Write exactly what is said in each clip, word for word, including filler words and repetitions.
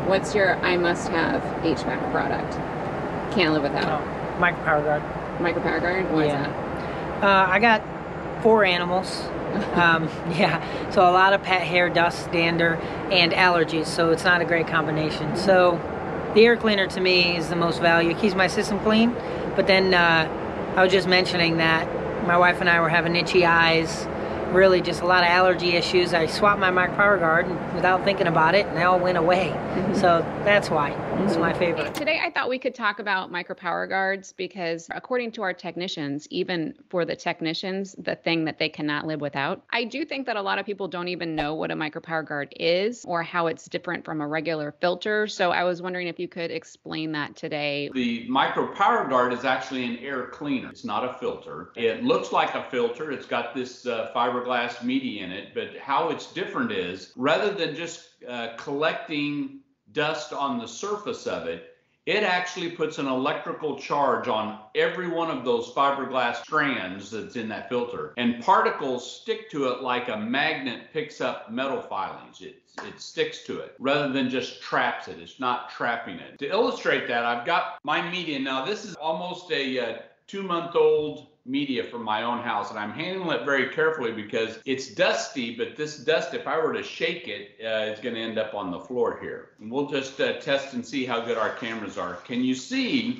What's your I must have H V A C product? Can't live without. Oh, MicroPower Guard. MicroPower Guard? Why yeah. is that? Uh, I got four animals. um, yeah, so a lot of pet hair, dust, dander, and allergies, so it's not a great combination. So the air cleaner to me is the most value. It keeps my system clean, but then uh, I was just mentioning that my wife and I were having itchy eyes, really just a lot of allergy issues. I swapped my MicroPower Guard and without thinking about it, and they all went away. Mm-hmm. So that's why it's mm-hmm. my favorite. Today I thought we could talk about MicroPower Guards because according to our technicians, even for the technicians, the thing that they cannot live without. I do think that a lot of people don't even know what a MicroPower Guard is or how it's different from a regular filter. So I was wondering if you could explain that today. The MicroPower Guard is actually an air cleaner. It's not a filter. It looks like a filter. It's got this uh, fiberglass media in it, but how it's different is rather than just uh, collecting dust on the surface of it, it actually puts an electrical charge on every one of those fiberglass strands that's in that filter. And particles stick to it like a magnet picks up metal filings. It, it sticks to it rather than just traps it. It's not trapping it. To illustrate that, I've got my media. Now, this is almost a uh, two-month-old media from my own house, and I'm handling it very carefully because it's dusty, but this dust, if I were to shake it, uh, it's going to end up on the floor here. And we'll just uh, test and see how good our cameras are. Can you see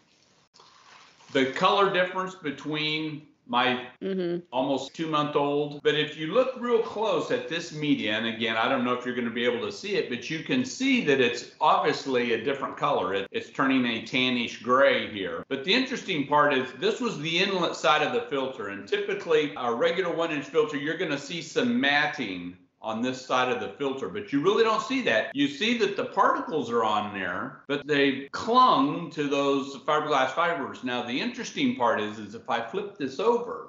the color difference between my mm-hmm. almost two-month-old? But if you look real close at this media, and again, I don't know if you're going to be able to see it, but you can see that it's obviously a different color. It, it's turning a tannish gray here. But the interesting part is this was the inlet side of the filter, and typically a regular one-inch filter, you're going to see some matting on this side of the filter, but you really don't see that. You see that the particles are on there, but they clung to those fiberglass fibers. Now, the interesting part is, is if I flip this over,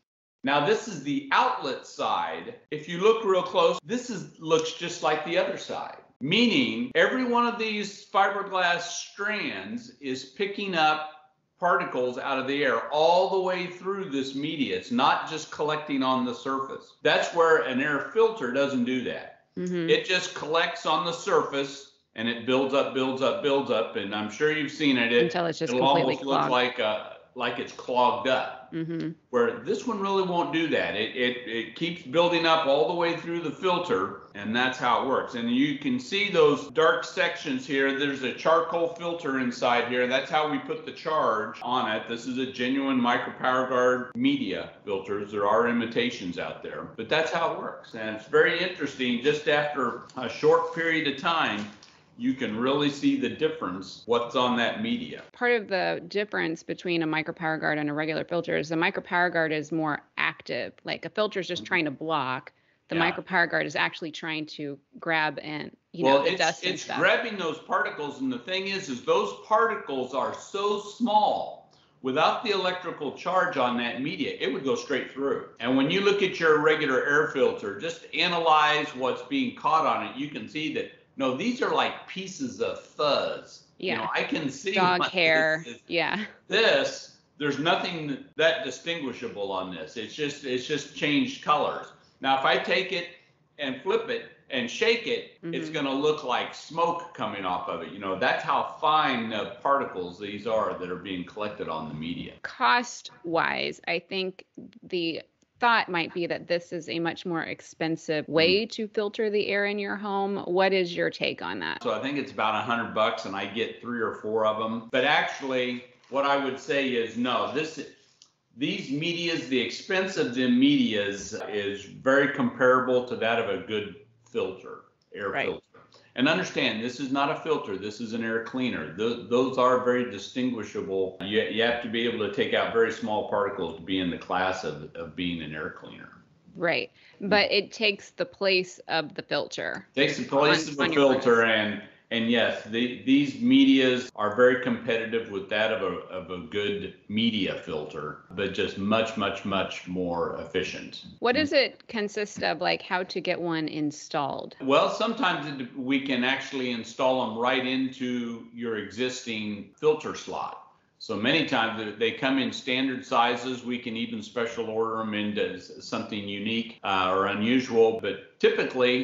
now this is the outlet side. If you look real close, this is looks just like the other side, meaning every one of these fiberglass strands is picking up particles out of the air all the way through this media. It's not just collecting on the surface. That's where an air filter doesn't do that. Mm-hmm. It just collects on the surface and it builds up, builds up, builds up. And I'm sure you've seen it. it Until it's just it'll completely almost clogged. look like a, like it's clogged up. Mm-hmm. Where this one really won't do that. It, it, it keeps building up all the way through the filter, and that's how it works. And you can see those dark sections here. There's a charcoal filter inside here. That's how we put the charge on it. This is a genuine MicroPower Guard media filters. There are imitations out there, but that's how it works. And it's very interesting. Just after a short period of time, you can really see the difference, what's on that media. Part of the difference between a MicroPower Guard and a regular filter is the MicroPower Guard is more active. Like a filter is just trying to block. The yeah. MicroPower Guard is actually trying to grab and, you well, know, the it's, dust and it's stuff. grabbing those particles, and the thing is, is those particles are so small. Without the electrical charge on that media, it would go straight through. And when you look at your regular air filter, just analyze what's being caught on it. You can see that no, these are like pieces of fuzz. Yeah. You know, I can see dog hair. This, yeah. This, there's nothing that distinguishable on this. It's just it's just changed colors. Now, if I take it and flip it and shake it, mm-hmm. it's going to look like smoke coming off of it. You know, that's how fine the particles these are that are being collected on the media. Cost-wise, I think the thought might be that this is a much more expensive way mm. to filter the air in your home. What is your take on that? So I think it's about a hundred bucks and I get three or four of them. But actually what I would say is no, this, these medias, the expense of the medias is very comparable to that of a good filter, air right. filter. And understand, this is not a filter. This is an air cleaner. Those, those are very distinguishable. You, you have to be able to take out very small particles to be in the class of, of being an air cleaner. Right. But it takes the place of the filter. Takes the place on, of the filter. And, and yes, the, these medias are very competitive with that of a, of a good media filter, but just much, much, much more efficient. What does it consist of, like how to get one installed? Well, sometimes it, we can actually install them right into your existing filter slot. So many times they come in standard sizes. We can even special order them into something unique uh, or unusual, but typically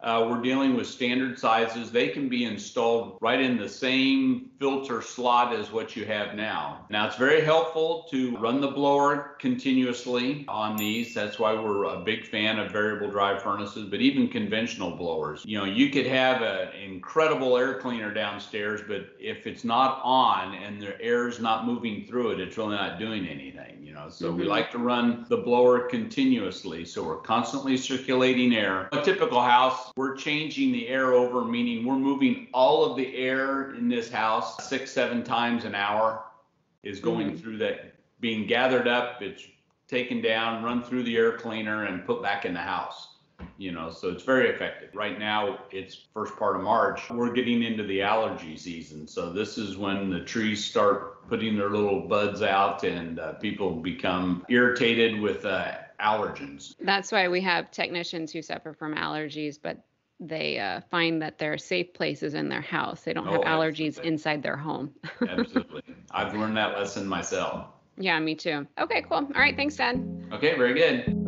Uh, we're dealing with standard sizes. They can be installed right in the same filter slot as what you have now. Now, it's very helpful to run the blower continuously on these. That's why we're a big fan of variable drive furnaces, but even conventional blowers. You know, you could have an incredible air cleaner downstairs, but if it's not on and the air is not moving through it, it's really not doing anything, you know. So mm-hmm. we like to run the blower continuously. So we're constantly circulating air. A typical house, we're changing the air over, meaning we're moving all of the air in this house six, seven times an hour is going mm-hmm. through that, being gathered up, it's taken down, run through the air cleaner and put back in the house. You know, so it's very effective. Right now, it's first part of March. We're getting into the allergy season. So this is when the trees start putting their little buds out and uh, people become irritated with uh, allergens. That's why we have technicians who suffer from allergies, but they uh, find that they're safe places in their house. They don't have oh, allergies absolutely. Inside their home. Absolutely. I've learned that lesson myself. Yeah, me too. Okay, cool. All right. Thanks, Dad. Okay, very good.